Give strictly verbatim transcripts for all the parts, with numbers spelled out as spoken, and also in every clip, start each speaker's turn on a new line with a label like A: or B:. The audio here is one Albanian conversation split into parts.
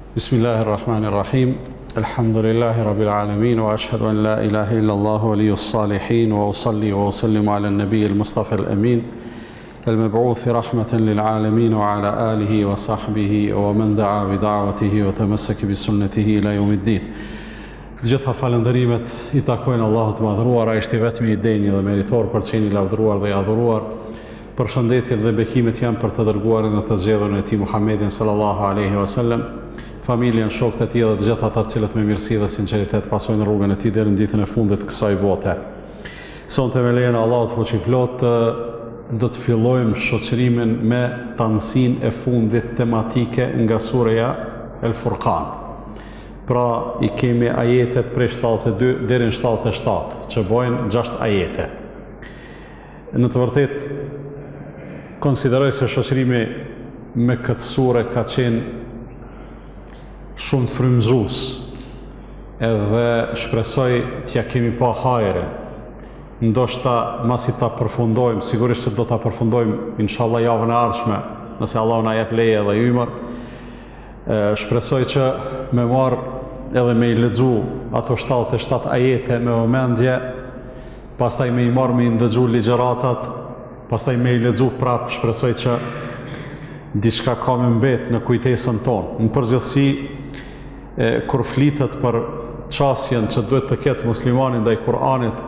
A: Bismillahirrahmanirrahim. Alhamdulillahi rabbil alamin wa ashhadu an la ilaha illa Allah waliyus salihin wa usalli wa usallimu ala an-nabiy al-mustafa al-amin al-mab'uth rahmatan lil alamin wa ala alihi wa sahbihi wa man da'a bi da'watihi wa tamassaka bi sunnatihi ila yawmiddin. Gjitha falëndërimet i takojnë Allahut të madhëruar, ai është i vetmi i denjë dhe meritor për të qenë i lavdëruar dhe i adhuruar. Përshëndetjet dhe bekimet janë për të dërguarin dhe të zgjedhur e tij Muhammedin sallallahu alaihi wasallam, familjen, shokët e tij dhe të gjithë ata të cilët me mirësi dhe sinqeritet pasojnë rrugën e tij deri në ditën e fundit të kësaj bote. Sonte me lejen e Allahut fuqiplot do të fillojmë shoqërimin me tansin e fundit tematike nga sureja El Furqan. Pra i kemi ajetet prej shtatëdhjetë e dy deri në shtatëdhjetë e shtatë, që bojnë gjashtë ajete. Në të vërtetë konsideroj se shoqërimi me këtë sure ka qenë shumë frymëzues, edhe shpresoj t'ja kemi pa hajre. Ndoshta masi ta përfundojmë, sigurisht që do ta përfundojmë inshallah javën e ardhshme, nëse Allahu na jep leje dhe ymër. Shpresoj që me marr edhe me i lexu ato shtatëdhjetë e shtatë ajete me vëmendje, pastaj me i marr me i ndëgju ligjëratat, pastaj me i lexu prap, shpresoj që diçka ka me mbet në kujtesën tonë. Në përgjithësi, e, kur flitet për qasjen që duhet të ketë muslimani ndaj Kur'anit,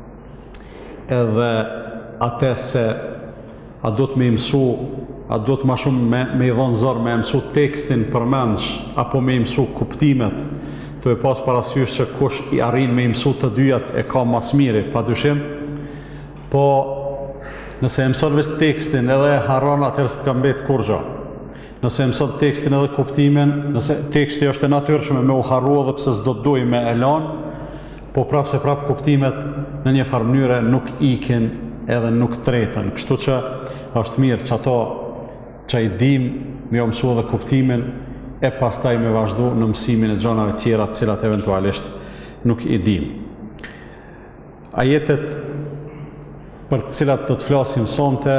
A: edhe atë se a do të me mësu, a do të ma shumë me, me i dhonë zër, me mësu tekstin përmendsh, apo me i mësu kuptimet, të e pas parasysh që kush i arrin me i mësu të dyjat e ka mas miri, pa dyshim, po nëse e mëson veç tekstin edhe harron, atëherë s'ka mbet kurrë. Nëse e mëson tekstin edhe kuptimin, nëse teksti është e natyrshme me u harru edhe pse s'do të duaj me elan, po prap se prap kuptimet në një farë mënyre nuk ikin edhe nuk trethen. Kështu që është mirë që ato që i dim me u mësu edhe kuptimin e pastaj me vazhdu në mësimin e gjonave tjera të cilat eventualisht nuk i dim. Ajetet për të cilat të të flasim sonte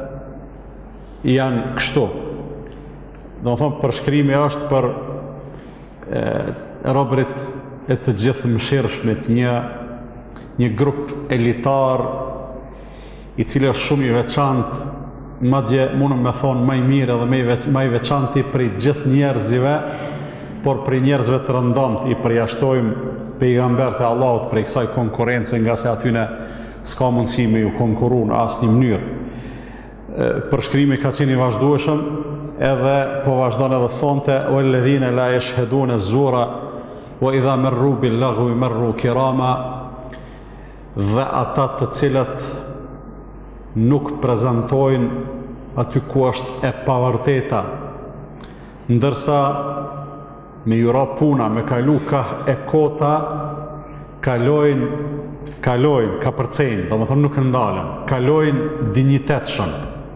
A: janë kështu. Do të thonë, përshkrimi është për e, robërit e të gjithë mëshirshmit, një, një grup elitar i cili është shumë i veçantë, madje mundëm me thonë më i mirë edhe më i veçanti prej gjithë njerëzive, por prej njerëzve të rëndomt i përjashtojmë pejgamberët e Allahut prej kësaj konkurrence, nga se atyne s'ka mundësi me ju konkuru në asnjë mënyrë. Përshkrimi ka qenë i vazhdueshëm, edhe po vazhdon edhe sonte, walladhina la yashhaduna az-zura wa idha marru bil-laghwi marru kirama, dhe ata të cilët nuk prezantojnë aty ku është e pavërteta, ndërsa me jura puna, me kalu ka e kota, kalojnë, kalojnë, ka përcejnë, do më thonë nuk ndalën, kalojnë dinjitetshëm.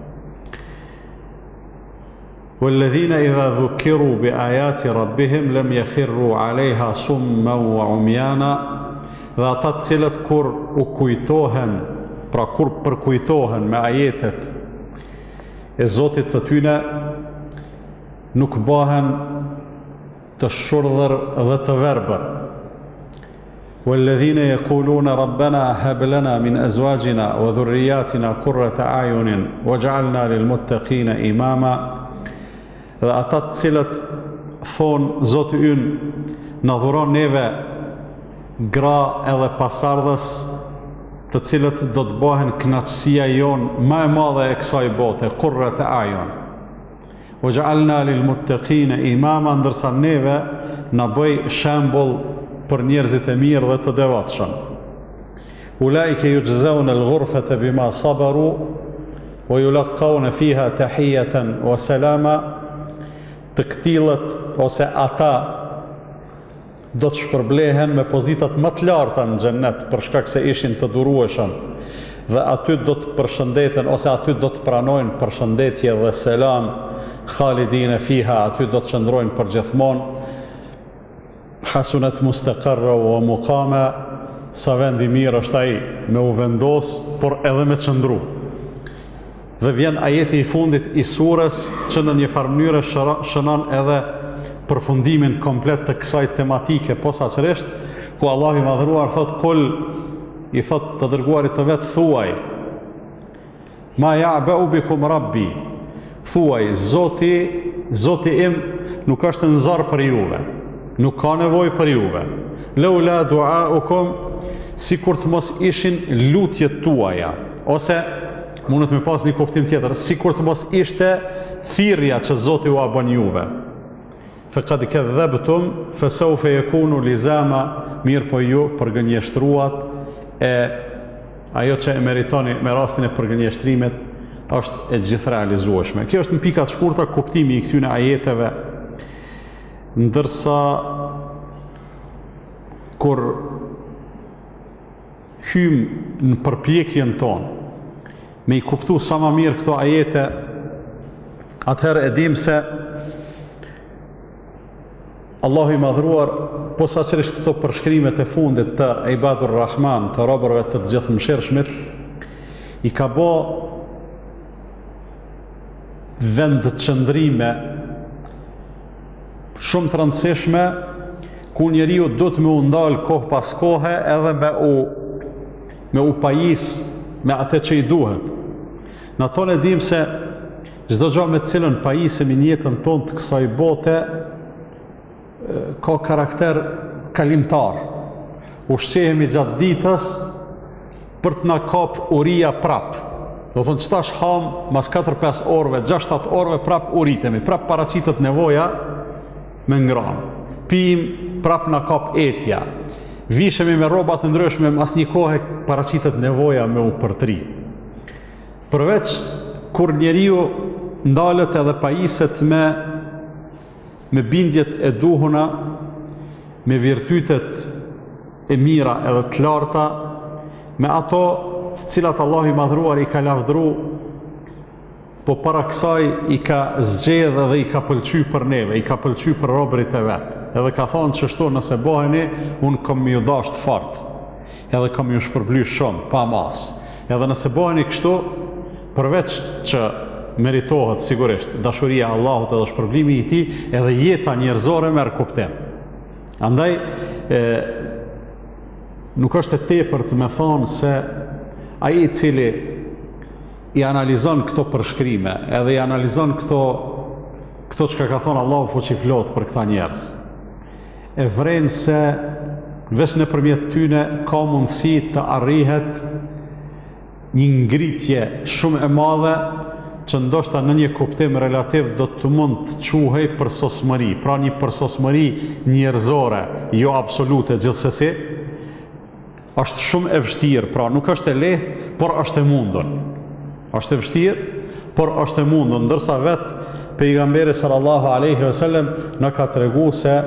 A: Walladhina idha dhukiru bi ayati rabbihim lam yakhirru alejha summa wa umyana, dhe ata të cilët kur u kujtohen, pra kur përkujtohen me ajetet e Zotit të tyne, nuk bahen të shurdhër dhe të verbër. والذين يقولون ربنا هب لنا من أزواجنا وذرياتنا قرة أعين واجعلنا للمتقين إماما. Dhe ata të cilët thonë, Zoti ynë, na dhuron neve gra edhe pasardhës të cilët do të bëhen kënaqësia jonë më e madhe e kësaj bote, qurrat a'yun. Waj'alna lilmuttaqina imama, ndërsa neve na bëj shembull për njerëzit e mirë dhe të devotshëm. Ulaike yujzauna al-ghurfata bima sabaru wa yulaqawna fiha tahiyatan wa salama. Të këtillët ose ata do të shpërblehen me pozitat më të larta në xhennet për shkak se ishin të durueshëm, dhe aty do të përshëndeten ose aty do të pranojnë përshëndetje dhe selam, khalidine fiha, aty do të qëndrojnë për gjithmonë. Hasunat mustaqarra wa muqama, sa vendi mirë është ai me u vendos, por edhe me qëndru. Dhe vjen ajeti i fundit i surës që në një farë mënyrë shënon edhe përfundimin komplet të kësaj tematike posaçërisht, ku Allahu i madhëruar thot kul, i thot të dërguarit të vet, thuaj ma ya'ba'u bikum rabbi, thuaj Zoti, Zoti im nuk është në zor për juve, nuk ka nevojë për juve. Laula du'aukum, sikur të mos ishin lutjet tuaja, ose mundet me pas një kuptim tjetër, sikur të mos ishte thirrja që Zoti u bën juve. Faqad kadhabtum fasawfa yakunu lizama, mirë po ju përgënjeshtruat, e ajo që e meritoni me rastin e përgënjeshtrimit është e gjithë realizueshme. Kjo është në pika të shkurta kuptimi i këtyre ajeteve, ndërsa kur hym në përpjekjen tonë me i kuptu sa më mirë këto ajete, atëherë e dim se Allahu i madhruar, posaçërisht këto përshkrimet e fundit të Ibadur Rahman, të robërve të të gjithëmshirshmit, i ka bë vend të qëndrime shumë të rëndësishme, ku njeriu do të me u ndalë kohë pas kohe edhe me u, me u pajis me atë që i duhet. Në tonë e dim se çdo gjë me cilën pajisemi në jetën tonë të kësaj bote ka karakter kalimtar. Ushqehemi gjatë ditës për të na kap uria prap. Do thonë që tash ham mas katër pesë orëve, gjashtë shtatë orëve prap uritemi, prap paraqitet nevoja me ngranë. Pim, prap na kap etja. Vishemi me rroba të ndryshme, mas një kohë paraqitet nevoja me u përtri. Përveç kur njeriu ndalet edhe pajiset me me bindjet e duhuna, me virtytet e mira edhe të larta, me ato të cilat Allahu i madhruar i ka lavdëru, po para kësaj i ka zgjedhë dhe i ka pëlqy për neve, i ka pëlqy për robërit e vetë. Edhe ka thonë që shto nëse bëheni, unë kom ju dasht fort, edhe kom ju shpërbly shumë, pa mas. Edhe nëse bëheni kështu, përveç që meritohet sigurisht dashuria e Allahut edhe shpërblimi i tij, edhe jeta njerëzore merr kuptim. Andaj e, nuk është e tepërt me thonë se ai i cili i analizon këto përshkrime, edhe i analizon këto këto çka ka thonë Allahu fuqiplot për këta njerëz, e vren se veç nëpërmjet tyne ka mundësi të arrihet një ngritje shumë e madhe, që ndoshta në një kuptim relativ do të mund të quhej përsosmëri, pra një përsosmëri njerëzore, jo absolute gjithsesi, është shumë e vështirë, pra nuk është e lehtë, por është e mundur. Është e vështirë, por është e mundur, ndërsa vetë pejgamberi sallallahu alaihi wasallam na ka tregu se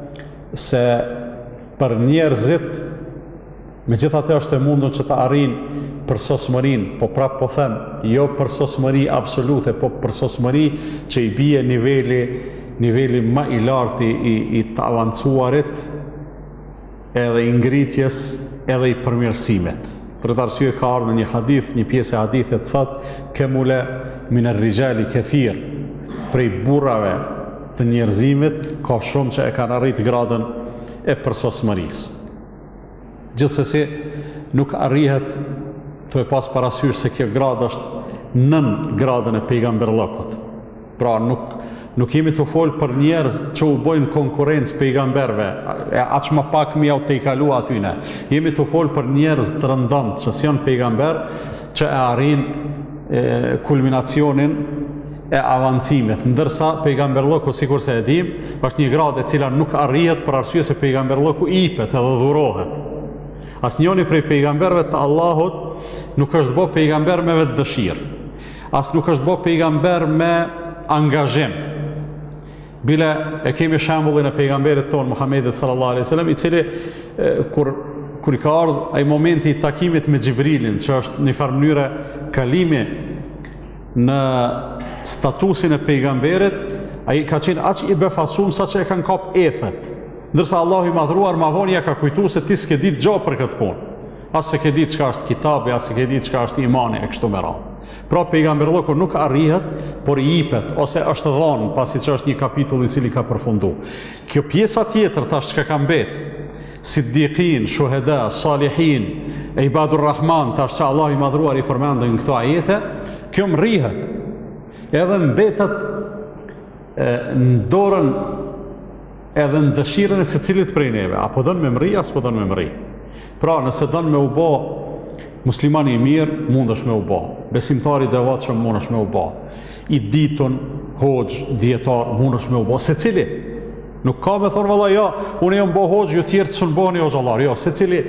A: se për njerëzit megjithatë është e mundur që të arrijnë përsosmërinë, po prap po them, jo përsosmëri absolute, po përsosmëri që i bie niveli, niveli më i lartë i, i të avancuarit, edhe i ngritjes, edhe i përmirësimit. Për të arsye ka ardhur në një hadith, një pjesë e hadithit thotë, kemule min ar-rijali kathir, prej burrave të njerëzimit ka shumë që e kanë arritur gradën e përsosmërisë. Gjithsesi nuk arrihet të e pas parasysh se kjo gradë është nën gradën e pejgamberllokut. Pra nuk, nuk jemi të folë për njerëz që u bojnë konkurencë pejgamberve, e aq më pak mi au të i kalu atyne. Jemi të folë për njerëz të rëndant që si janë pejgamber, që e arrin e, kulminacionin e avancimit. Ndërsa pejgamberlloku, sikur se e dim, është një gradë e cila nuk arrihet për arsye se pejgamberlloku ipet edhe dhurohet. Asnjëri prej pejgamberëve të Allahut nuk është bë pejgamber me vetë dëshirë. As nuk është bë pejgamber me angazhim. Bile e kemi shembullin e pejgamberit ton Muhamedit sallallahu alaihi wasallam, i cili e, kur kur i ka ardhur ai momenti i takimit me Xhibrilin, që është në farë mënyrë kalimi në statusin e pejgamberit, ai ka qenë aq i befasuar sa që e kanë kap ethet. Ndërsa Allahu i madhruar ma vonë ja ka kujtuar se ti s'ke ditë gjë për këtë punë. As se ke ditë çka është kitabi, as se ke ditë çka është imani e kështu me radhë. Pra pejgamberllëku nuk arrihet, por i jepet ose është dhënë, pasi që është një kapitull i cili ka përfundu. Kjo pjesa tjetër tash çka ka mbet, siddiqin, shuhada, salihin, e ibadur rahman, tash që Allah i madhruar i përmendën në këto ajete, kjo mrihet. Edhe mbetet e, në dorën edhe në dëshirën e secilit prej neve, apo don me mri, apo don me mri. Pra, nëse don me u bë muslimani i mirë, mundesh me u bë. Besimtari i devotshëm mundesh me u bë. I ditun, hoxh, dietar, mundesh me u bë. Secili nuk ka me thonë valla, ja, unë jam bë hoxh, ju tjerë të bëheni hoxhallar. Jo, secili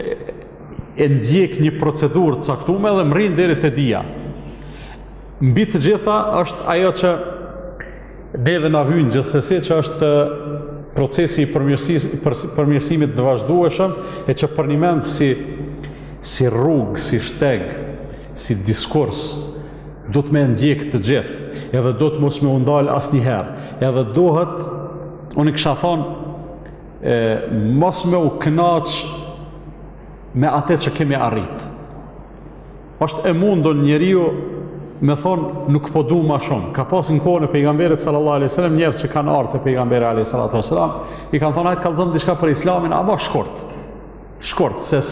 A: e ndjek një procedurë të caktuar dhe mrin deri te dia. Mbi të gjitha është ajo që neve na vyn gjithsesi, që është procesi i përmirësimit të vazhdueshëm, e që për një mend si si rrugë, si shteg, si diskurs, do të me ndjek të gjithë, edhe do të mos me undal asnjëherë, edhe dohet, unë kisha thonë, mos me u kënaq me atë që kemi arrit. Është e mundon njeriu me thonë nuk po du ma shumë. Ka pas në kohën e pejgamberit sallallahu alaihi wasallam njerëz që kanë ardhur te pejgamberi alaihi salatu wasallam, i kanë thonë ai kallzon diçka për Islamin, ama shkurt. Shkurt se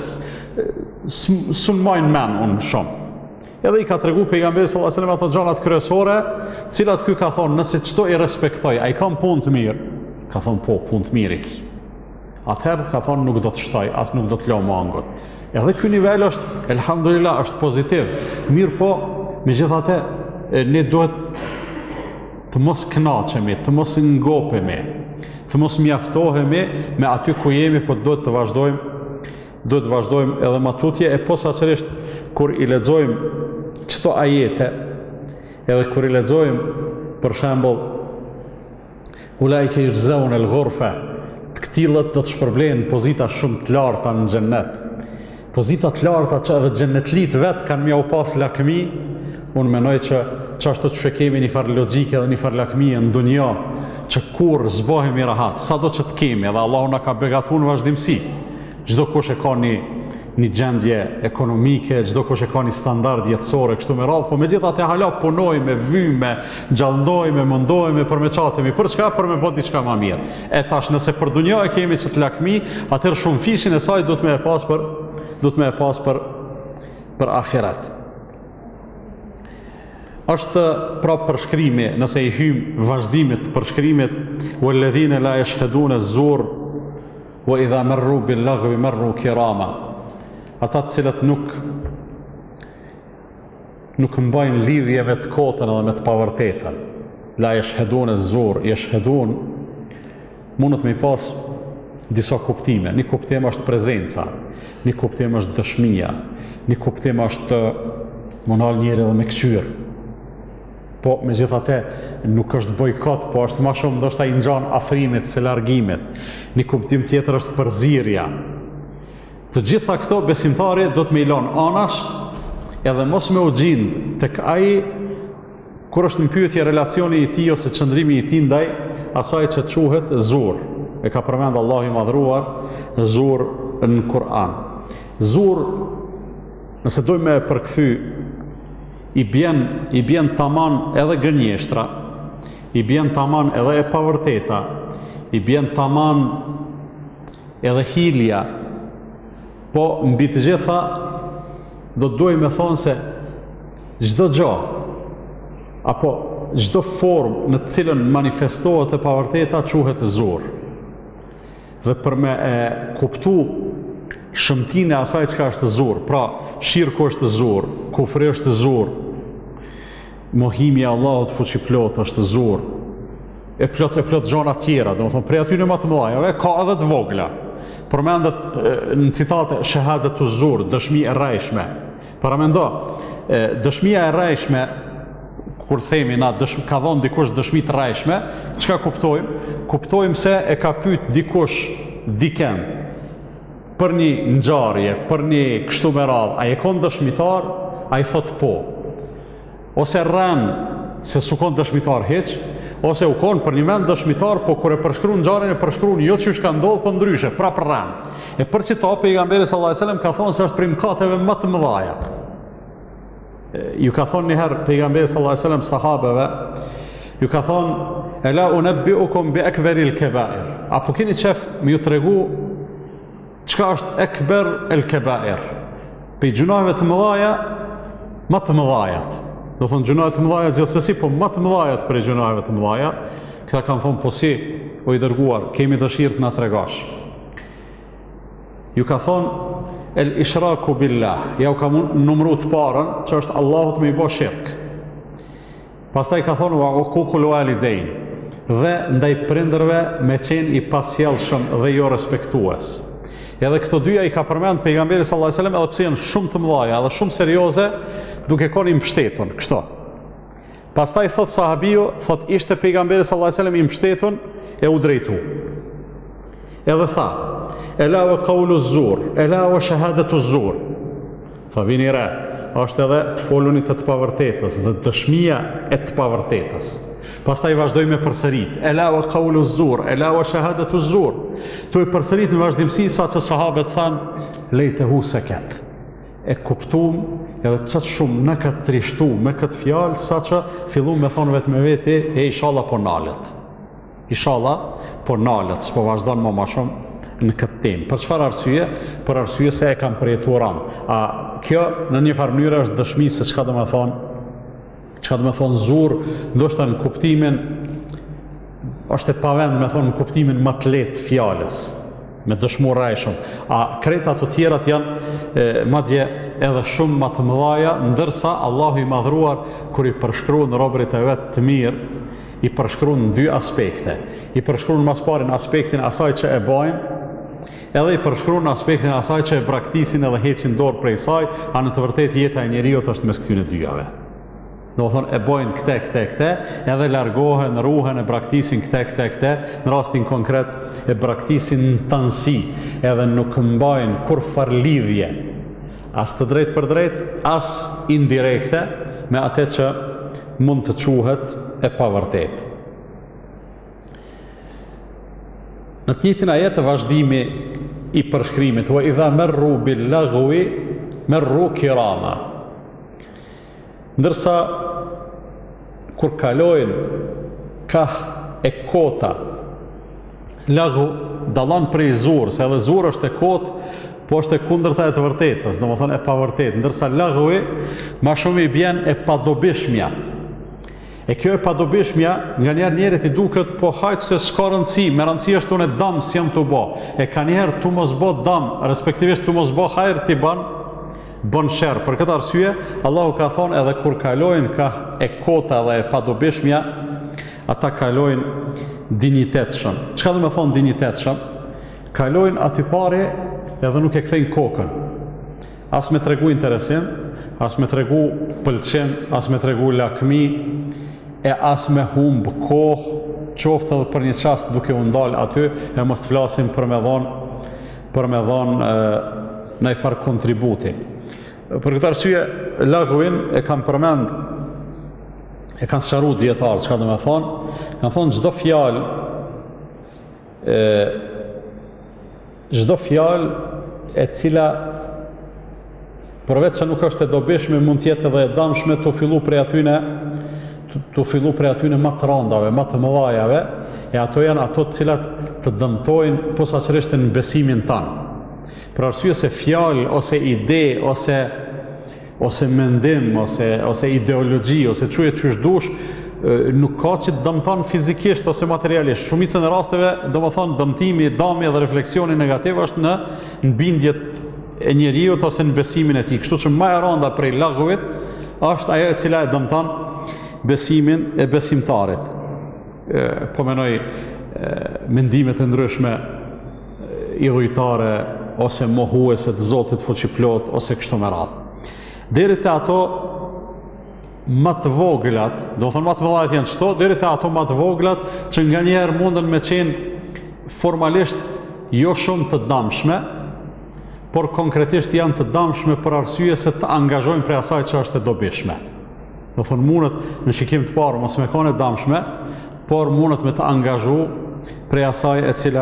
A: sun majnë men unë shumë. Edhe i ka tregu pejgamberi sallallahu alaihi wasallam ato gjanat kryesore, cilat ky ka thonë nëse çdo i respektoj, ai ka punë të mirë. Ka thonë po, punë të mirë. Atëherë ka thonë nuk do të shtoj, as nuk do të lë mangut. Edhe ky nivel është, elhamdulillah, është pozitiv. Mirë po, megjithatë, ne duhet të mos kënaqemi, të mos ngopemi, të mos mjaftohemi me aty ku jemi, po duhet të vazhdojmë, duhet të vazhdojmë edhe më tutje, e posaçërisht kur i lexojmë çto ajete, edhe kur i lexojmë për shembull ulaike yujzaun al-ghurfa, të këtillët do të shpërblehen pozita shumë të larta në xhennet. Pozita të larta që edhe xhennetlit vet kanë mja u pas lakmi. Unë menoj që çashtu që kemi një farë logjike dhe një farë lakmie në dunja, që kur zbohemi rahat, sa do që të kemi, edhe Allahu na ka begatuar në vazhdimsi. Çdo kush e ka një, një gjendje ekonomike, çdo kush e ka një standard jetësore, kështu me radhë, po megjithatë hala punojmë, vymë, gjallëndojmë, mundojmë për me çatemi, për çka? Për me bë diçka më mirë. E tash nëse për dunja e kemi ç't lakmi, atëherë shumë fishin e saj duhet me e pas për duhet me e pas për për ahiret. Është pra përshkrimi, nëse i hym vazhdimit përshkrimit, walladhina la yashhaduna az-zur wa idha marru bil-laghwi marru kirama. Ata të cilët nuk nuk mbajnë lidhje me të kotën edhe me të pavërtetën. La yashhaduna az-zur, yashhadun mundet me pas disa kuptime. Një kuptim është prezenca, një kuptim është dëshmia, një kuptim është monal njëri edhe me këqyr. Po, me gjithate, nuk është bojkot, po është ma shumë ndoshta i ngjan afrimit se largimit. Një kuptim tjetër është përzirja. Të gjitha këto besimtari do të me ilon anash, edhe mos me u gjind tek ai kur është në pyetje relacioni i tij ose qëndrimi i tij ndaj asaj që quhet zur. E ka përmend Allahu i madhruar zur në Kur'an. Zur, nëse dojmë me përkthy, i bjen, i bjen taman edhe gënjeshtra, i bjen taman edhe e pavërteta, i bjen taman edhe hilja, po mbi të gjitha do të dojmë me thonë se çdo gjë, apo çdo formë në të cilën manifestohet e pavërteta quhet zur. Dhe për me e kuptu shëmtinë e asaj çka është zur, pra shirku është zur, kufri është zur, mohimi i Allahut fuqiplot është zur, e plot e plot gjëra tjera, domethënë prej aty në më të mëdha, ka edhe të vogla. Përmendet në citate shahadatu zur, dëshmi e rrejshme. Para mendo, dëshmia e rrejshme, kur themi na dëshmi, ka dhënë dikush dëshmi të rrejshme, çka kuptojmë? Kuptojmë se e ka pyet dikush dikën për një ngjarje, për një kështu me radhë, a e kon dëshmitar? Ai thot po. Ose rran se s'u kon dëshmitar hiç, ose u kon për një mend dëshmitar, po kur e përshkruan ngjarjen e përshkruan jo çish ka ndodhur, po ndryshe, prap rran. E për çito pejgamberi sallallahu alajhi wasallam ka thonë se është prej mëkateve më të mëdha. ju ka thonë njëherë pejgamberi sallallahu alaihi wasallam sahabeve, ju ka thonë, ela unabbiukum bi akbaril kebair, apo keni qef me ju tregu çka është ekber el kebair, pe gjunave të mëdhaja, më të mëdhajat. Do thonë gjunave të mëdhaja gjithsesi, po më të mëdhajat për gjunave të mëdhaja. Këta kanë thonë, po si, o i dërguar, kemi dëshirë të na tregosh. Ju ka thonë, el ishraku billah, ja u ka numru të parën, që është Allahut me i bo shirk. Pastaj ka thonë, wa uququl walidain, dhe ndaj prindërve me qenë i pasjellshëm dhe jo respektues. Edhe këto dyja i ka përmend pejgamberi sallallahu alajhi wasallam, edhe pse janë shumë të mëdha dhe shumë serioze, duke qenë i mbështetur, kështu. Pastaj thot sahabiu, thot ishte pejgamberi sallallahu alajhi wasallam i mbështetur e u drejtu. Edhe tha, ela wa qawlu zur, ela wa shahadatu zur. Tha vini re, është edhe të folunit të të pavërtetës dhe dëshmia e të pavërtetës. Pastaj vazhdoj me përsërit, ela wa qawlu zur, ela wa shahadatu zur. Tu i përsërit në vazhdimsi sa që sahabët thanë, lejtehu seket. E kuptum edhe qëtë shumë në këtë trishtu me këtë fjalë, sa që fillu me thonë vetë me veti, e ishala po nalet. Ishala po nalet, s'po vazhdojnë më ma shumë në këtë temë. Për çfarë arsye? Për arsye se e kam përjetuar anë. A kjo në një farë mënyrë është dëshmi se çka do me thonë, çka do me thonë zur, ndoshta në kuptimin, është e pavend me thonë në kuptimin më të lehtë fjalës, me dëshmorajshëm. A kreta të tjerat janë e, madje edhe shumë më të mëdhaja, ndërsa Allahu i madhruar kur i përshkruan robërit e vet të mirë, i përshkruan në dy aspekte. I përshkruan mas parin aspektin asaj që e bajnë, edhe i përshkruan aspektin asaj që e braktisin edhe heqin dorë prej saj, a në të vërtetë jeta e njeriut është mes këtyre dyjave. Do të thonë e bojnë këte, këte, këte, edhe largohen, ruhen, e braktisin këte, këte, këte, në rastin konkret e braktisin në tansi, edhe nuk mbajnë kur far lidhje, as të drejt për drejt, as indirekte, me atë që mund të quhet e pavërtet. Në të njëjtin ajet të vazhdimi i përshkrimit, wa idha merru bil lagwi, merru kirama. Ndërsa, kur kalojnë ka e kota, lagu dalon prej zur, se edhe zur është e kot, po është e kundërta e të vërtetës, do më thonë e pavërtet, ndërsa lagui ma shumë i bjen e padobishmja. E kjo e padobishmja, nga njerë njerët i duket, po hajtë se s'ka rëndësi, me rëndësi është unë e dam si jam të bo. E ka njerë tu mos bo dam, respektivisht tu mos bo hajrë t'i ban, bën shërë. Për këtë arsye, Allahu ka thonë edhe kur kalojnë ka e kota dhe e padobishmja, ata kalojnë dinitetshëm. Çka do me thonë dinitetshëm? Kalojnë aty pare edhe nuk e kthejnë kokën. As me tregu interesim, as me tregu pëlqim, as me tregu lakmi, e as me humbë kohë, qoftë edhe për një çast duke u ndalë aty, e mos të flasim për me dhonë, për me dhonë në i farë kontributi. Për këtë arsye, laguin e kam përmend, e kanë sqaruar dietarë, çka do me thonë, kanë thonë çdo fjalë, çdo fjalë e cila përveç që nuk është e dobishme, mund tjetë edhe e damshme të fillu prej atyne, të fillu prej atyne më të randave, më të mëdhajave, e ato janë ato të cilat të dëmtojnë posaçërisht në besimin tanë. Për arsye se fjalë, ose ide, ose, ose mendim, ose, ose ideologji, ose çuje çysh dush, nuk ka që të dëmton fizikisht ose materialisht. Shumicën e rasteve, do më thonë, dëmtimi, dami dhe refleksioni negativ është në, në bindjet e njeriut ose në besimin e tij. Kështu që më e rënda prej laguit është ajo e cila e dëmton besimin e besimtarit. E, po menoj e, mendimet e ndryshme idhujtare ose mohuese të Zotit fuqiplot ose kështu me radhë. Deri te ato më të voglat, do të thonë më të mëdha janë çto, deri te ato më të voglat që nganjëherë mundën me qenë formalisht jo shumë të dëmshme, por konkretisht janë të dëmshme për arsye se të angazhojnë prej asaj që është e dobishme. Do thonë mundet në shikim të parë mos me kanë e dëmshme, por mundet me të angazhu prej asaj e cila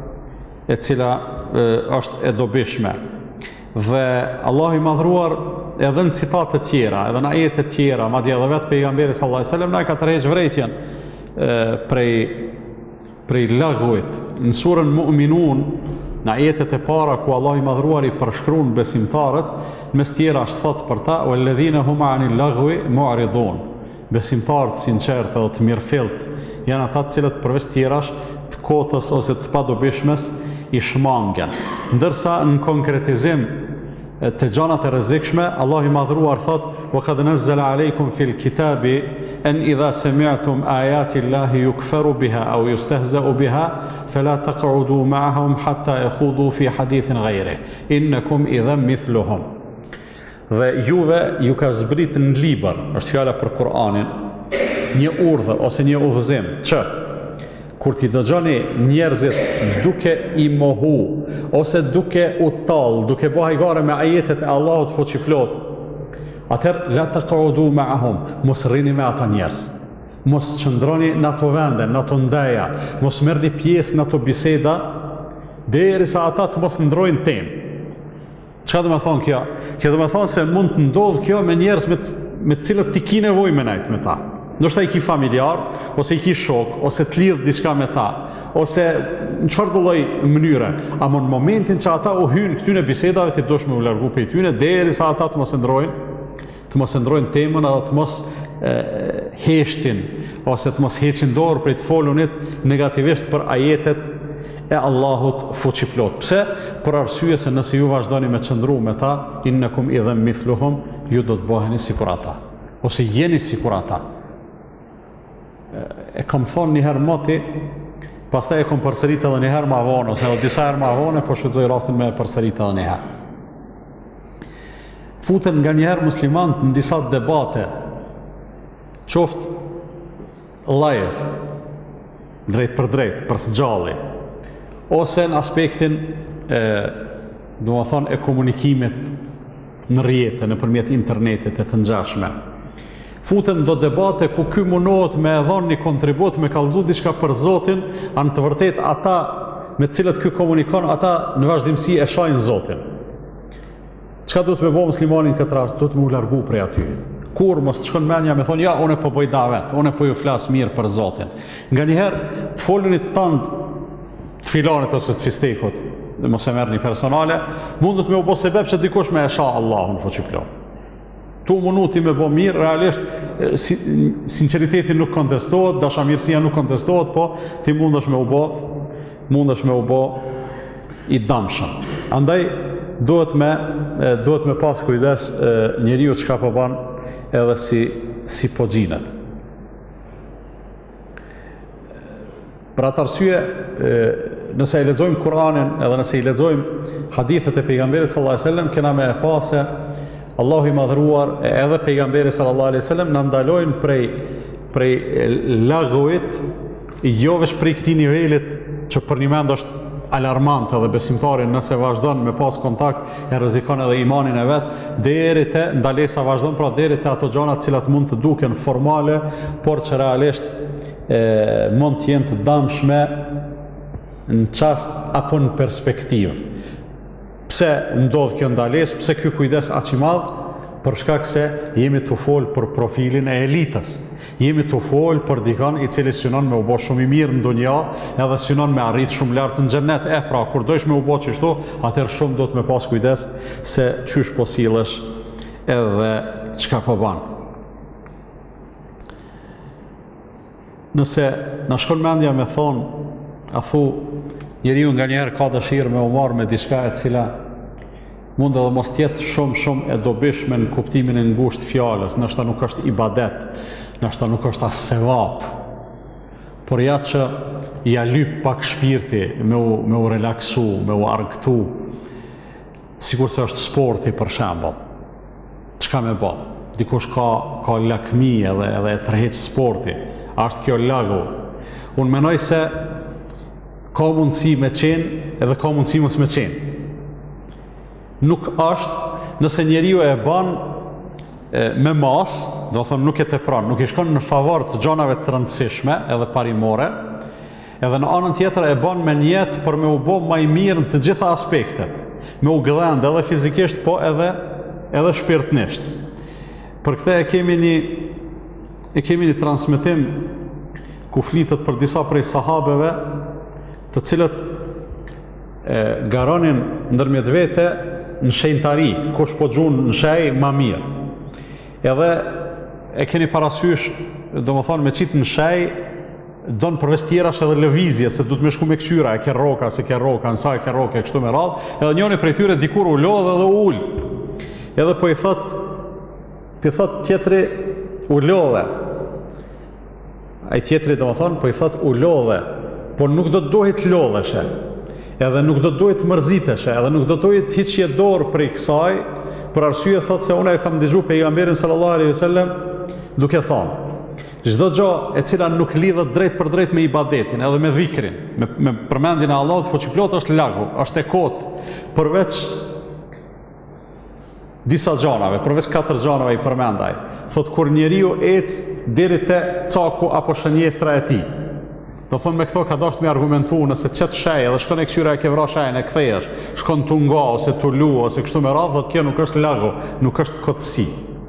A: e cila e, është e dobishme. Dhe Allah i madhruar edhe në citate tjera, edhe në ajete tjera, madje edhe vetë pejgamberi sallallahu alaihi wasallam na ka tërheqë vërejtjen prej prej lagujt. Në surën Mu'minun, në ajetet e para ku Allah i madhruar i përshkruan besimtarët, mes tjera është thot për ta, walladhina hum anil lagwi mu'ridun. Besimtarët sinqertë dhe të mirëfillt janë ata të cilët përveç tjerash të kotës ose të padobishmes i shmangen. Ndërsa në konkretizim të gjanat e rrezikshme, Allah i madhruar thot: "Wa qad nazzala alaykum fil kitabi an idha sami'tum ayati Allahi yukfaru biha aw yustahza'u biha fala taq'udu ma'ahum hatta yakhudu fi hadithin ghayrihi innakum idhan mithluhum." Dhe juve ju ka zbrit në libër, është fjala për Kur'anin, një urdhër ose një udhëzim që kur ti dëgjoni njerëzit duke i mohu ose duke u tall, duke bëu hajgare me ajetet e Allahut fuqiplot, atëherë la taq'udu ma'ahum, mos rrini me ata njerëz. Mos qëndroni në ato vende, në ato ndaja, mos merrni pjesë në ato biseda derisa ata të mos ndrojnë temë. Çka do të thonë kjo? Kjo do të thonë se mund të ndodhë kjo me njerëz me me të cilët ti ki nevojë me najt me ta. Ndoshta i ki familjar, ose i ki shok, ose të lidh diçka me ta, ose në çfarë do lloj mënyre. Ama në momentin që ata u hyjnë këtyne bisedave, ti dosh me u largu prej tyne derisa ata të mos e ndrojnë, të mos e ndrojnë temën edhe të mos e, heshtin ose të mos heqin dorë prej të folunit negativisht për ajetet e Allahut fuqiplot. Pse? Për arsye se nëse ju vazhdoni me qëndru me ta, innakum idhan mithluhum, ju do të bëheni sikur ata, ose jeni sikur ata. E kam thonë një herë moti, pastaj e kam përsërit edhe një herë ma vonë, ose edhe disa herë ma vonë, po shfrytëzoj rastin me përsërit edhe një herë. Futen nga një herë muslimanët në disa debate, qoftë live, drejt për drejt, për së gjalli, ose në aspektin e, do më thonë, e komunikimit në rrjete, në përmjet internetit e të ngjashme. Futen do debate ku ky mundohet me e dhonë një kontribut, me kallëzu diçka për Zotin, a në të vërtet ata me cilët ky komunikon, ata në vazhdimsi e shajnë Zotin. Çka duhet me bo muslimanin këtë rast? Duhet me u largu prej aty. Kur mos të shkon menja me thonë, ja, une po bëj davet, une po ju flas mirë për Zotin. Nga njëherë, të folunit tënd të filanit ose të fistekut, dhe mos e merr një personale, mundet me u bo sebeb që dikush me e sha Allahun fuqiplot. Tu munuti me bo mirë, realisht si, sinceriteti nuk kontestohet, dashamirësia nuk kontestohet, po ti mundesh me u bo, mundesh me u bo i damshëm. Andaj duhet me duhet me pas kujdes njeriu çka po bën edhe si si po xhinet. Për atë arsye, nëse i lexojmë Kur'anin edhe nëse i lexojmë hadithet e pejgamberit sallallahu alajhi wasallam, kena me e pa se Allahu i madhruar edhe pejgamberi sallallahu alajhi wasallam na ndalojnë prej prej lagujit, jo vetëm prej këtij nivelit që për një mend është alarmant edhe besimtarin nëse vazhdon me pas kontakt e rrezikon edhe imanin e vet, deri te ndalesa vazhdon, pra deri te ato gjëra të cilat mund të duken formale, por që realisht e, mund të jenë të dëmshme në çast apo në perspektivë. Pse ndodh kjo ndalesë, pse ky kujdes aq i madh? Për shkak se jemi të fol për profilin e elitës. Jemi të fol për dikon i cili synon me u bë shumë i mirë në dunja, edhe synon me arrit shumë lart në xhennet. E pra, kur dojsh me u bë kështu, atëherë shumë do të me pas kujdes se çysh po sillesh edhe çka po bën. Nëse na shkon mendja me thon, a thu, njeriu nganjëherë ka dëshirë me u marr me diçka e cila mund edhe mos tjetë shumë shumë e dobishme në kuptimin e ngushtë fjalës, ndoshta nuk është ibadet, ndoshta nuk është as sevap, por ja që ja lyp pak shpirti me u, me u relaksu, me u argëtu, sikur se është sporti për shembull. Çka me bë? Dikush ka ka lakmi edhe edhe e tërheq sporti. A është kjo lagu? Unë menoj se ka mundësi me qenë edhe ka mundësi mos me qenë. Nuk është nëse njeriu e bën me mas, do thonë nuk e tepron, nuk i shkon në favor të gjanave të rëndësishme edhe parimore, edhe në anën tjetër e bën me njetë për me u bë më i mirë në të gjitha aspektet, me u gëdhend edhe fizikisht, po edhe edhe shpirtnisht. Për këtë e kemi një e kemi një transmetim ku flitet për disa prej sahabeve të cilët e, garonin ndërmjet vete në shenjtari, kush po gjun në shenj ma mirë. Edhe e keni parasysh, do më thonë me qitë në shenj, donë përveç tjerash edhe lëvizje, se du të me shku me këshyra, e ke roka, se ke roka, nësa e ke roka, e kështu me radhë, edhe njoni prej tyre dikur u lodhe dhe u ullë. Edhe po i thot, po i thot tjetri u lodhe. Ai tjetri do më thonë, po i thot u lodhe, po nuk do të dohit lodheshe, edhe nuk do të dohit mërziteshe, edhe nuk do të dohit hiqje dorë prej kësaj, për arsye thot se une e kam dëgju pejgamberin sallallahu alaihi wasallam duke thonë, çdo gjë e cila nuk lidhet drejt për drejt me ibadetin, edhe me dhikrin, me, me përmendjen e Allahut fuqiplot është lagu, është e kotë, përveç disa gjanave, përveç katër gjanave i përmendaj. Thot kur njeriu ec deri te caku apo shënjestra e tij. Do thonë me këto ka dashur me argumentu nëse çet shej edhe shkon e këshyra e ke vra shejën e kthehesh, shkon tu nga ose tu lu ose kështu me radhë, thotë kjo nuk është lagu, nuk është kotësi.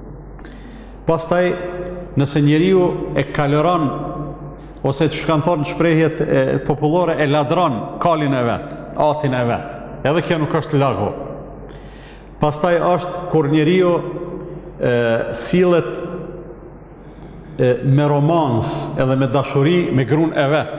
A: Pastaj nëse njeriu e kaloron ose që kanë thonë shprehjet e popullore e ladron kalin e vet, atin e vet, edhe kjo nuk është lagu. Pastaj është kur njeriu e, sillet e, me romans edhe me dashuri me grun e vet,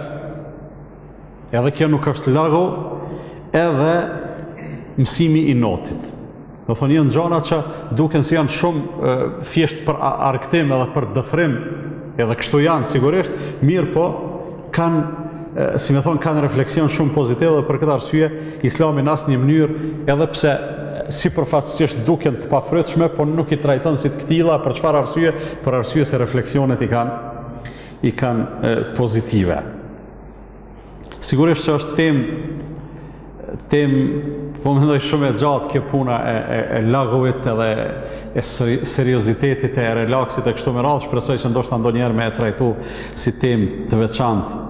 A: edhe kjo nuk është lagu, edhe mësimi i notit. Do thonë janë gjana që duken si janë shumë e, thjesht për arktim edhe për dëfrim, edhe kështu janë sigurisht, mirë po kanë, e, si me thonë, kanë refleksion shumë pozitiv dhe për këtë arsye Islami në asnjë mënyrë, edhe pse si përfatsisht duken të pafrytshme, po nuk i trajton si të këtilla, për çfarë arsye? Për arsye se refleksionet i kanë i kanë e, pozitive. Sigurisht që është temë tem, po mendoj shumë e gjatë kjo puna e, e, e laguvit edhe e seriozitetit e relaksit e kështu me radhë, shpresoj që ndoshta ndonjëherë me e trajtu si temë të veçantë.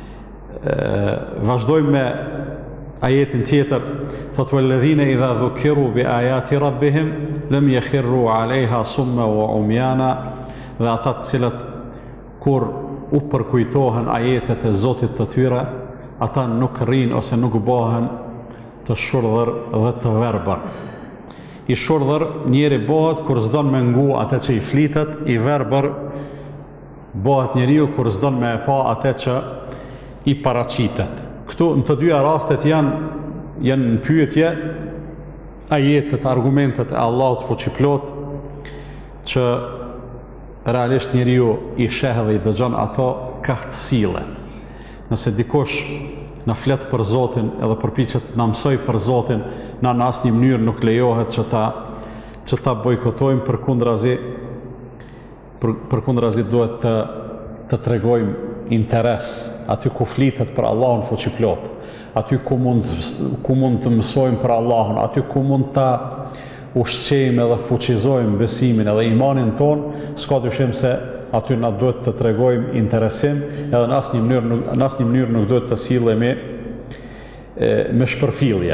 A: Vazhdojmë me ajetin tjetër, thot walladhina idha dhukiru bi ayati rabbihim lam yakhirru alaiha summa wa umyana, dhe ata të cilët kur u përkujtohen ajetet e Zotit të tyre, ata nuk rrin ose nuk bëhen të shurdhër dhe të verbër. I shurdhër njeri bëhet kur s'don me ngu atë që i flitet, i verbër bëhet njeriu kur s'don me e pa atë që i paraqitet. Këtu në të dyja rastet janë janë në pyetje ajetet, argumentet e Allahut fuqiplot që realisht njeriu i sheh dhe i dëgjon ato ka të sillet. Nëse dikush na flet për Zotin edhe përpiqet na mësoj për Zotin, na në asnjë mënyrë nuk lejohet që ta që ta bojkotojmë, përkundrazi për, përkundrazi duhet të të tregojmë interes aty ku flitet për Allahun fuqiplot, aty ku mund ku mund të mësojmë për Allahun, aty ku mund ta ushqejmë edhe fuqizojmë besimin edhe imanin ton, s'ka dyshim se aty na duhet të tregojmë interesim, edhe në asnjë mënyrë në asnjë mënyrë nuk duhet të sillemi me shpërfillje.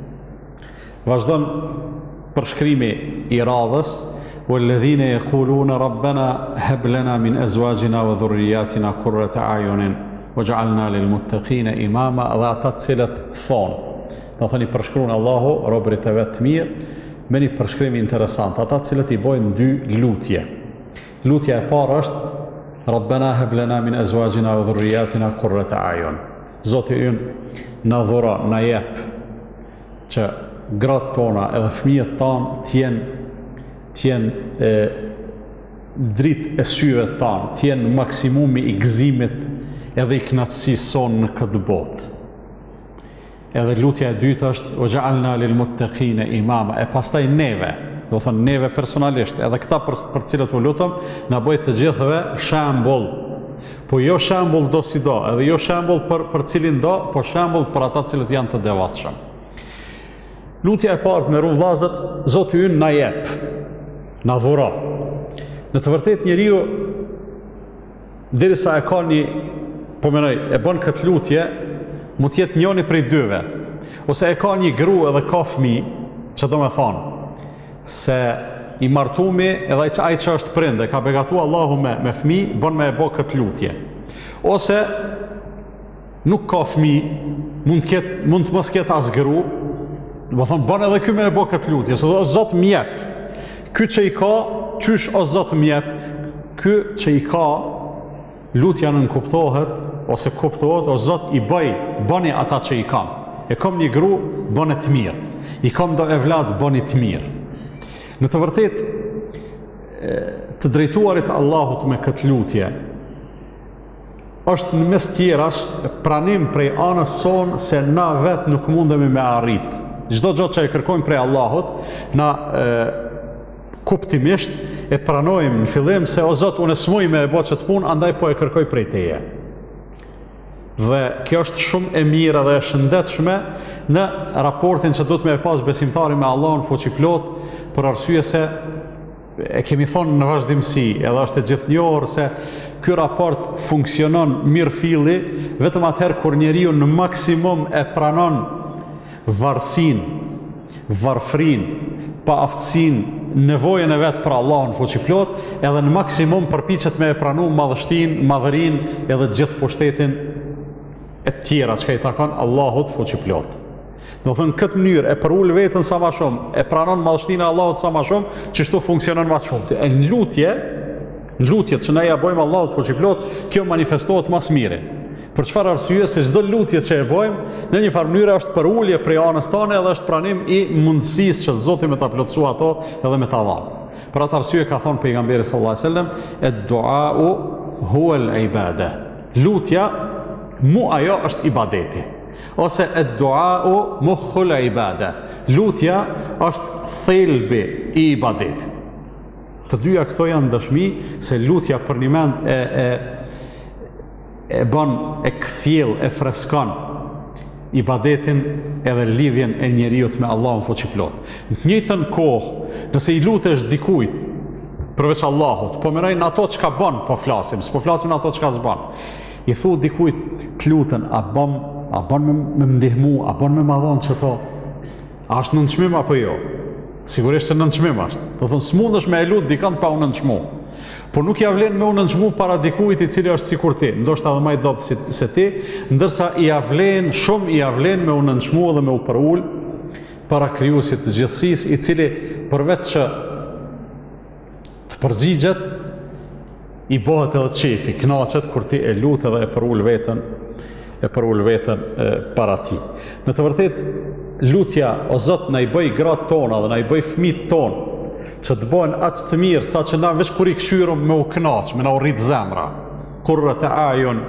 A: Vazhdon përshkrimi i radhës, walladhina yaquluna rabbana hab lana min azwajina wa dhurriyyatina qurrata a'yunin waj'alna lil muttaqina imama, dhe ata të cilët thonë, do thoni përshkruan Allahu robërit e vet mirë me një përshkrim interesant, ata të cilët i bojnë dy lutje. Lutja e parë është Rabbana hab lana min azwajina wa dhurriyyatina qurrata a'yun. Zoti ynë na dhuro, na jep që gratë tona edhe fëmijët tanë t'jenë t'jenë dritë e syve tanë, t'jenë maksimumi i gëzimit edhe i kënaqësisë sonë në këtë botë. Edhe lutja e dytë është waj'alna lil muttaqina imama, e pastaj neve, do thënë neve personalisht, edhe këta për, për cilët u lutëm, na bëjt të gjithëve shembull. Po jo shembull do si do, edhe jo shembull për, për cilin do, po shembull për ata cilët janë të devotshëm. Lutja e parë me rrugëllazët, Zoti ynë na jep, na dhuro. Në të vërtetë njeriu derisa e ka një, po menoj, e bën këtë lutje, mund të jetë njëri prej dyve, ose e ka një grua edhe ka fëmijë, që do me thonë, se i martumi edhe ai që është prind, ka begatu Allahu me, me fëmijë, bën me e bë këtë lutje. Ose nuk ka fëmijë, mund të ketë, mund të mos ketë as gru, do të thonë bën edhe ky me e bë këtë lutje, se o Zot më jep. Ky që i ka, qysh o Zot më jep. Ky që i ka, lutja nën kuptohet ose kuptohet o Zot i bëj, bëni ata që i kam. E kam një gru, bëni të mirë. I kam do evlad, bëni të mirë. Në të vërtet, të drejtuarit Allahut me këtë lutje, është në mes tjerash pranim prej anës sonë se na vetë nuk mundemi me arrit. Çdo gjë që e kërkojmë prej Allahut, na e, kuptimisht e pranojmë në fillim se o Zot unë smuj me e bë çet punë, andaj po e kërkoj prej teje. Dhe kjo është shumë e mirë dhe e shëndetshme në raportin që duhet me e pas besimtari me Allahun fuqiplot, për arsye se e kemi thonë në vazhdimsi, edhe është e gjithnjohur se ky raport funksionon mirë filli vetëm atëherë kur njeriu në maksimum e pranon varsin, varfrin, pa aftësin, nevojën e vetë për Allahun fuqiplot, edhe në maksimum përpiqet me e pranu madhështin, madhërin, edhe gjithë pushtetin e tjera që ka i takon Allahut fuqiplot. Do thënë këtë mënyrë e përul vetën sa ma shumë, e pranon madhështinë e Allahut sa ma shumë, që shtu funksionon ma shumë. E në lutje, në lutjet që ne ja bojmë Allahut fuqiplot, kjo manifestohet mas mire. Për çfarë arsye se çdo lutje që e bojmë, në një farë mënyrë është përulje prej anës tane edhe është pranim i mundësisë që Zoti me ta plotësua ato edhe me ta dhanë. Për atë arsye ka thonë pejgamberi sallallahu alajhi wasallam, "Ed-du'a'u huwa al-ibada." Lutja mu ajo është ibadeti. Ose ed-du'a'u mukhul ibada. Lutja është thelbi i ibadetit. Të dyja këto janë dëshmi se lutja për një mend e, e, e bën, e kthjell, e freskon ibadetin edhe lidhjen e njeriut me Allahun fuqiplot. Në të njëjtën kohë, nëse i lutesh dikujt përveç Allahut, po merrejnë ato çka bën, po flasim, s'po flasim ato çka s'bën. I thu dikujt të lutën, a bën, a bën me, me ndihmu, a bën me ma dhon çeto. A është nënçmim apo jo? Sigurisht se nënçmim është. Do thonë s'mundesh me e lut dikant pa u nënçmu. Por nuk ja vlen me u nënçmu para dikujt i cili është sikur ti, ndoshta edhe më i dobët se, se ti, ndërsa i ja vlen, shumë i ja vlen me u nënçmu dhe me u përul para krijuesit të gjithësisë, i cili përveç që të përgjigjet, i bëhet edhe qefi, knaqet kur ti e lut edhe e përul veten, e përul veten e, para ti. Në të vërtet, lutja o Zot na i bëj gratë tona dhe na i bëj fëmijët tonë që të bëhen aq të mirë sa që na veç kur i kshyrëm me u knaq, me na u rrit zemra. Qurrat e ayun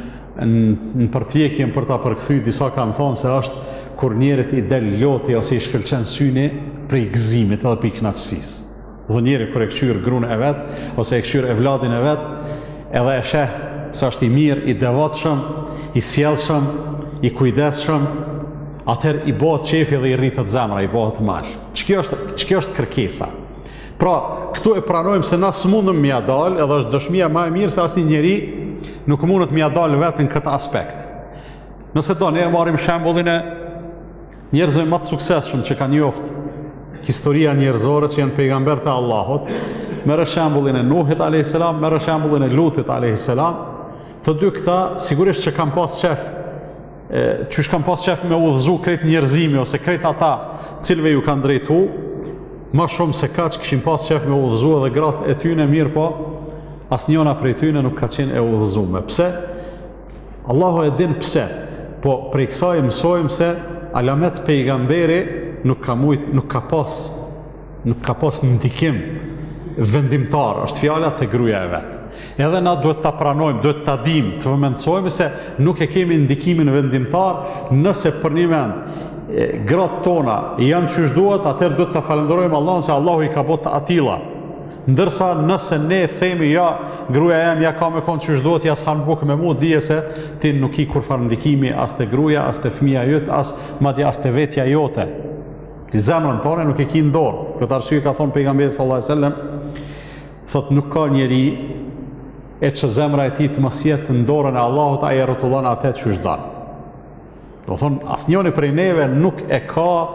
A: në përpjekjen për ta përkthyr, disa kanë thonë se është kur njerit i del loti ose i shkëlqen syni prej gëzimit edhe për kënaqësisë. Dhe njeri kur e këshyr grunë e vet ose e këshyr evladin e vet, edhe e sheh se është i mirë, i devotshëm, i sjellshëm, i kujdesshëm, atëherë i bëhet qefi dhe i rritet zemra, i bëhet mal. Ç'kjo është, ç'kjo është kërkesa. Pra, këtu e pranojmë se na s'mundëm m'ia dal, edhe është dëshmia më e mirë se asnjë njeri nuk mundet m'ia dal vetën këtë aspekt. Nëse do ne e marrim shembullin e njerëzve më të suksesshëm që kanë njoft historia njerëzore që janë pejgamberët e Allahut, merr shembullin e Nuhit alayhis salam, merr shembullin e Lutit alayhis salam, të dy këta sigurisht që kanë pas shef, qysh kanë pas shef me udhëzu krejt njerëzimi ose krejt ata cilve ju kanë drejtu, ma shumë se kaq kishin pas shef me udhëzu edhe gratë e tyne, mirë po, asnjëna prej tyne nuk ka qenë e udhëzume. Pse? Allahu e din pse, po prej kësaj mësojmë se alamet pejgamberi nuk ka mujt, nuk ka pas, nuk ka pas ndikim vendimtar, është fjala te gruaja e vet. Edhe na duhet ta pranojmë, duhet ta dim, të vëmendësojmë se nuk e kemi ndikimin vendimtar, nëse për një mend gratë tona janë çysh duhet, atëherë duhet ta falenderojmë Allahun se Allahu i ka bërë të atilla. Ndërsa nëse ne themi ja, gruaja jam ja ka me kon çysh duhet, ja s'han bukë me mua, dije se ti nuk i kur fare ndikimi as te gruaja, as te fëmia jot, as madje as te vetja jote. Ti zemrën tonë nuk e ki në dorë. Këtë arsye ka thonë pejgamberi sallallahu alajhi wasallam, thotë nuk ka njeri e që zemra e tij të mos jetë në dorën e Allahut, ai e rrotullon atë çysh don. Do thonë asnjëri prej neve nuk e ka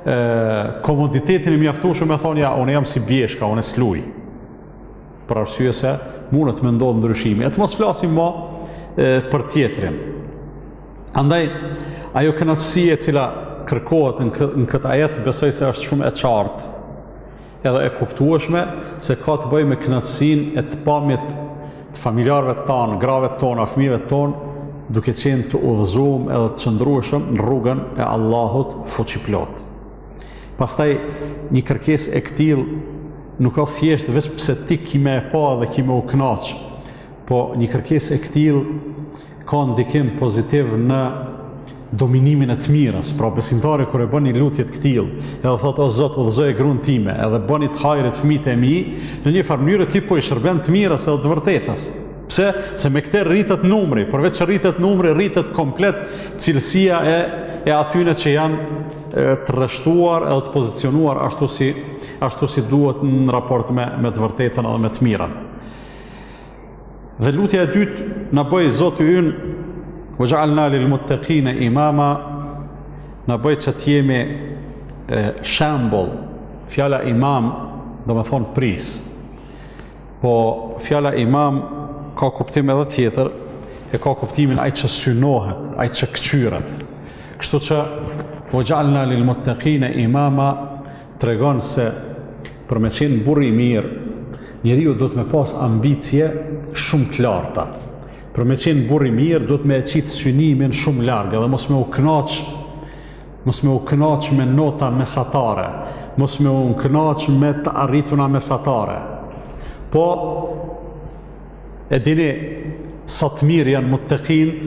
A: komoditetin e mjaftueshëm me thonë ja, unë jam si bjeshka, unë sluj. Për arsye se mundet me ndodhë ndryshimi. E të mos flasim mo e, për tjetrin. Andaj, ajo kënaqësi e cila kërkohet në, kë, në këtë ajet, besoj se është shumë e qartë, edhe e kuptueshme, se ka të bëjë me kënaqësinë e të pamjet të familjarëve tanë, grave tonë, fëmijëve tonë, duke qenë të udhëzuar edhe të qëndrueshëm në rrugën e Allahut fuqiplot. Pastaj një kërkesë e këtillë nuk ka thjesht vetëm pse ti kime e pa dhe kime u kënaq, po një kërkesë e këtillë ka ndikim pozitiv në dominimin e të mirës. Pra besimtari kur e bën një lutje të këtillë, edhe thotë o Zot, udhëzoje gruan time, edhe bëni të hajrit fëmijët e mi, në një farë mënyrë ti po i shërben të mirës edhe të vërtetës. Pse? Se me këtë rritet numri, përveç që rritet numri, rritet komplet cilësia e, e atyne që janë e, të rreshtuar edhe të pozicionuar ashtu si, ashtu si duhet në raport me, me të vërtetën edhe me të mirën. Dhe lutja e dytë na bëj Zoti ynë, وَجَعَلْنَا لِلْمُتَّقِينَ imama, na bëj që të jemi e, shembull. Fjala imam do me thonë pris, po fjala imam ka kuptim edhe tjetër, e ka kuptimin ai që synohet, ai që këqyret. Kështu që وَجَعَلْنَا لِلْمُتَّقِينَ imama tregon se për me qenë burr i mirë, njeriu duhet me pas ambicie shumë të larta. Për me qenë burr i mirë, duhet me e qitë synimin shumë largë, edhe mos me u kënaq, mos me u kënaq me nota mesatare, mos me u kënaq me të arrituna mesatare. Po, e dini, sa të mirë janë muttaqint,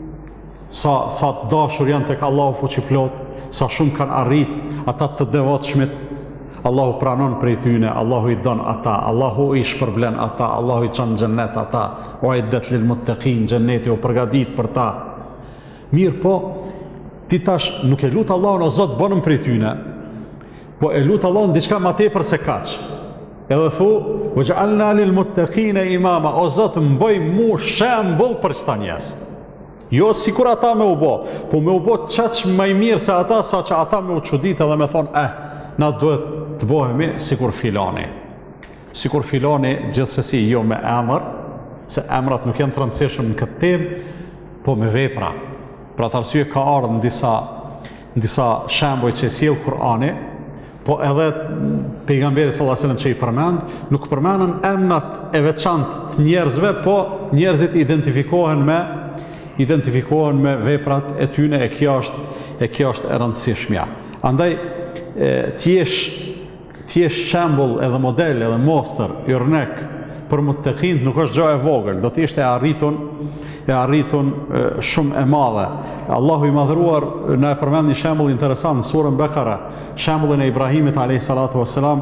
A: sa, sa të dashur janë tek Allahu fuqiplot, sa shumë kanë arrit ata të devotshmit, Allahu pranon prej tyne, Allahu i don ata, Allahu i shpërblen ata, Allahu i çon në xhennet ata, o ai det lil muttaqin, xhenneti u përgatit për ta. Mirë po, ti tash nuk e lut Allahun o Zot bënëm prej tyne, po e lut Allahun diçka më tepër se kaq. Edhe thu, وَجَعَلْنَا لِلْمُتَّقِينَ imama, o Zot më bëj mu shembull për çta njerëz. Jo sikur ata me u bë, po me u bë çaq më i mirë se ata, sa që ata me u çuditë dhe me thonë, eh, na duhet të bëhemi sikur filani. Sikur filani gjithsesi jo me emër, se emrat nuk janë të rëndësishëm në këtë temë, po me vepra. Pra të arsye ka ardhur në disa, në disa shembuj që e sjell Kur'ani, po edhe pejgamberi sallallahu alajhi wasallam që i përmend, nuk përmendën emrat e veçantë të njerëzve, po njerëzit identifikohen me identifikohen me veprat e tyne, e kjo është e kjo është e rëndësishmja. Andaj t'jesh t'jesh shembull edhe model edhe mostër i rnek për muttaqin nuk është gjë e vogël, do të ishte e arritun e arritun e, shumë e madhe. Allahu i madhruar na e përmend një shembull interesant në surën Bekara, shembullin e Ibrahimit alayhi salatu wassalam,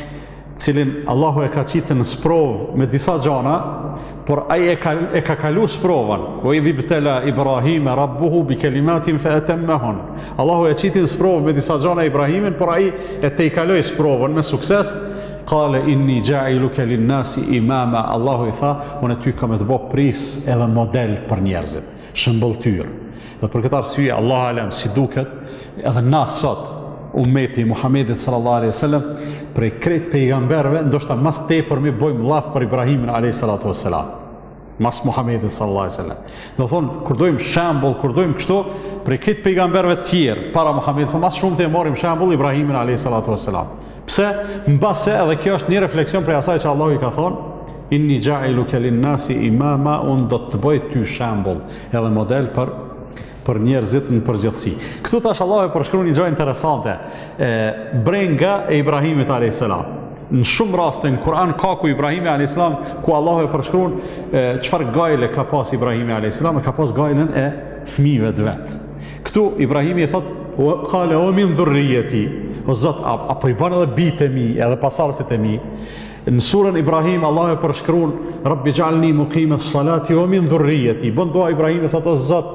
A: cilin Allahu e ka qitë në sprov me disa gjana, por ai e ka, e ka kalu sprovën. Wa idh ibtala Ibrahima rabbuhu bi kalimatin fa atammahun. Allahu e qitë në sprov me disa gjana Ibrahimin, por ai e te i kaloi sprovën me sukses. Qala inni ja'iluka lin-nasi imama. Allahu i tha, unë ty kam të bëj pris edhe model për njerëzit, shembulltyr. Dhe për këtë arsye Allahu alem si duket, edhe na sot ummeti Muhammedit sallallahu alaihi wasallam prej krejt pejgamberëve ndoshta mas tepër mi bojmë llaf për Ibrahimin alayhi salatu wassalam, mas Muhammedit sallallahu alaihi wasallam. Do thonë kur dojmë shembull, kur dojmë kështu prej krejt pejgamberëve të tjerë para Muhammedit, mas shumë të marrim shembull Ibrahimin alayhi salatu wassalam. Pse? Mbase edhe kjo është një refleksion prej asaj që Allahu i ka thonë, inni ja'iluka lin-nasi imama, unë do të bëj ty shembull edhe model për për njerëzit në përgjithësi. Këtu tash Allahu e përshkruan një gjë interesante, e, brenga e Ibrahimit alayhis salam. Në shumë raste në Kur'an ka ku Ibrahimi alayhis salam, ku Allahu e përshkruan çfarë gajle ka pas Ibrahimi alayhis salam, e ka pas gajlen e fëmijëve të vet. Këtu Ibrahimi i thotë, qala wa min dhurriyyati, o Zot, apo i bën edhe bijtë e mi, edhe pasardhësit e mi. Në surën Ibrahim Allahu e përshkruan Rabbi ij'alni muqima as-salati wa min dhurriyyati. Bën dua Ibrahimi thotë o Zot,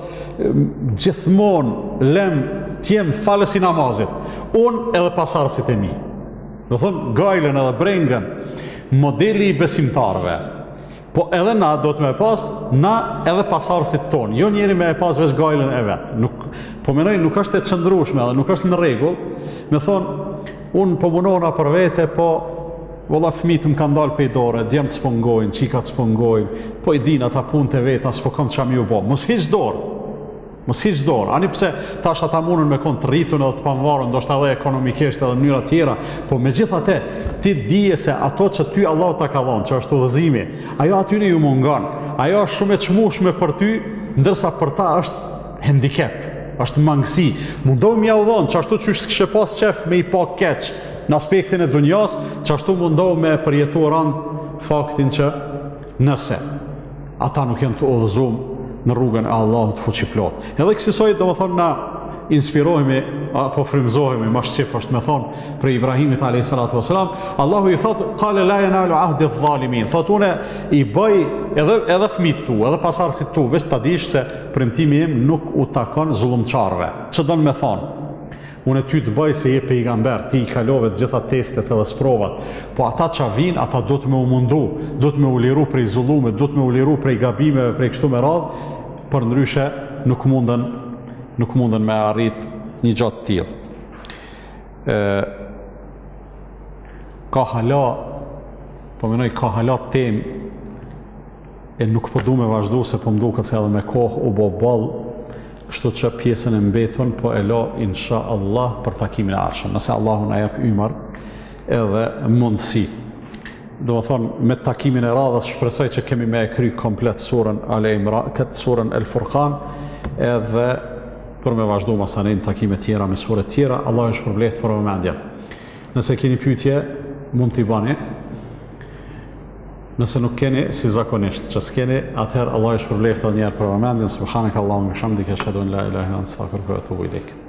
A: gjithmonë lem të jem falës i namazit, unë edhe pasardhësit e mi. Do thonë gajlen edhe brengën, modeli i besimtarëve. Po edhe na do të me pas, na edhe pasardhësit tonë. Jo njeri me e pas veç gajlen e vet. Nuk, po menoj nuk është e qëndrueshme edhe nuk është në rregull Me thonë, unë po munona për vete, po valla fëmijët më kanë dalë pej dore, djemt s'pongojnë, qikat s'pongojnë, po i din ata punë të veta, s'po kam qa mi u bo. Mos hiq dorë, mos hiq dorë, ani pse tash ata munën me konë të rritun edhe të panvarën, ndoshta edhe ekonomikisht edhe në mënyra tjera, po me gjithate, ti dije se ato që ty Allah ta ka dhënë, që është udhëzimi, ajo aty në ju mungon, ajo është shumë e çmueshme për ty, ndërsa për ta është handicap, është mangësi. Mundohemi ja u dhon, çashtu që s'kishe pas qef me i pa keq në aspektin e dunjas, çashtu mundohemi me përjetuar rand faktin që nëse ata nuk janë të udhëzuar në rrugën e Allahut fuqiplot. Edhe kësaj do të thonë na inspirohemi apo frymëzohemi, më shqip është me thonë për Ibrahimit alayhis salatu wassalam, Allahu i thotë qala la yanalu ahdi adh-dhalimin. Thotë unë i bëj edhe edhe fëmijët tu, edhe pasardhësit tu, veç ta dish se premtimi im nuk u takon zullumçarëve. Ç'do të më thonë? Unë ty të bëj se je pejgamber, ti i kalove të gjitha testet edhe sprovat, po ata që vinë, ata do të me u mundu, do të me u liru prej zullumit, do të me u liru prej gabimeve, prej kështu me radhë, për ndryshe nuk mundën, nuk mundën me arrit një gjatë tillë. Ka hala, po menoj ka hala temë, e nuk po du me vazhdu, se po mdu këtë se edhe me kohë u bo balë, kështu që pjesën e mbetën, po e lo, insha Allah, për takimin e arshëm. Nëse Allahu na jep ymër edhe mundësi. Do të thonë, me takimin e radhës, shpresoj që kemi me e kry komplet surën Ale Imran, këtë surën El Furqan, edhe për me vazhdu masanin takime tjera me surë tjera, Allah është përbleft për vëmendja. Nëse keni pyetje, mund t'i bani. Nëse nuk keni, si zakonisht, që s'keni, atëherë Allah është përbleft edhe njerë për vëmendjen, subhanak Allahumma bihamdika, ashhadu an la ilaha illa anta, astaghfiruka wa atubu ilaik.